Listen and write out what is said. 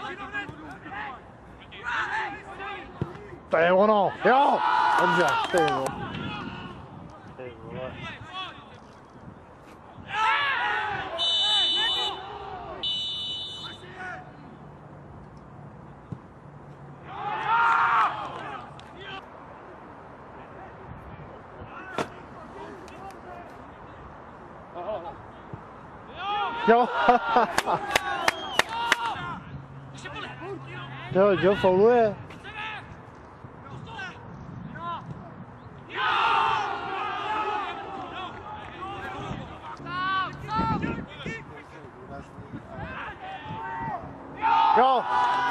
To je ono, jo! Dobře, ty vole. Ty vole. Jo! Jo, fauluje. Jo!